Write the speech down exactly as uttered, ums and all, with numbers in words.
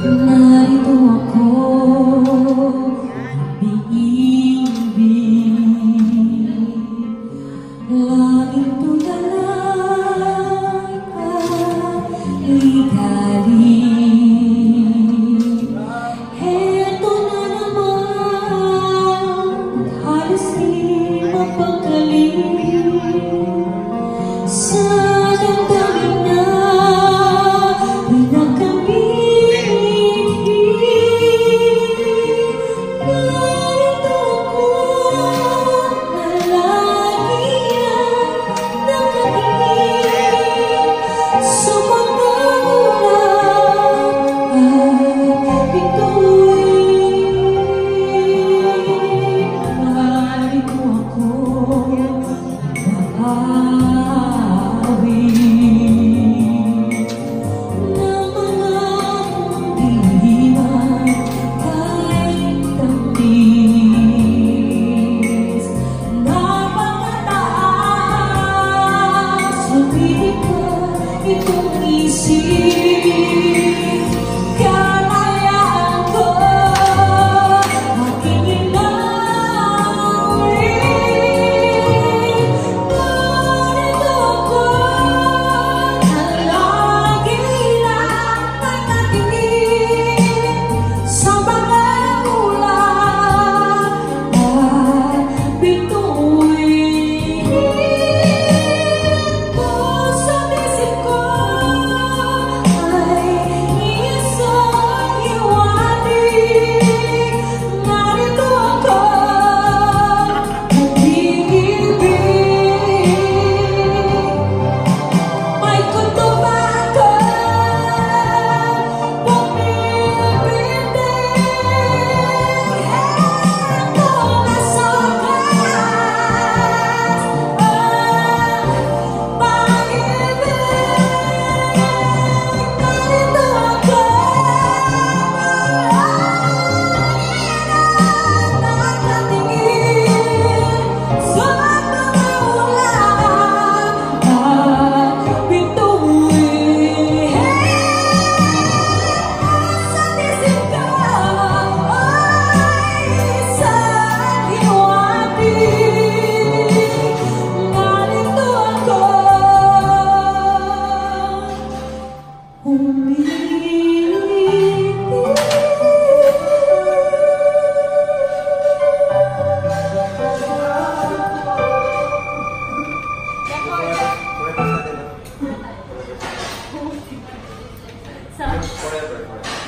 Narito ako, umiibig, laging tulad at ligalig. Heto na naman, halos di mapagaling sa damdamin na itong isip, kalayaan ko aking inawin. Narito ako na lagi lang nakatingin sa mga ulan at bituin. Forever.